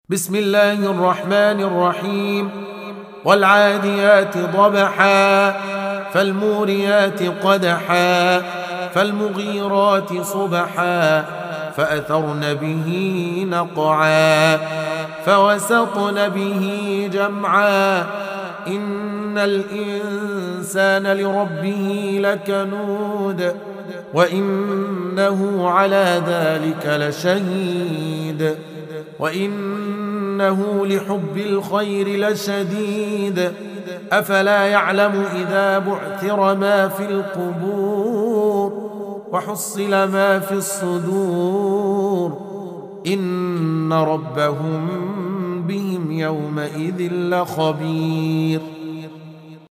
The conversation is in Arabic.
بسم الله الرحمن الرحيم. والعاديات ضبحا فالموريات قدحا فالمغيرات صبحا فأثرن به نقعا فوسطن به جمعا إن الإنسان لربه لكنود وإنه على ذلك لشهيد وإنه لحب الخير لشديد أفلا يعلم إذا بعثر ما في القبور وحصل ما في الصدور إن ربهم بهم يومئذ لخبير.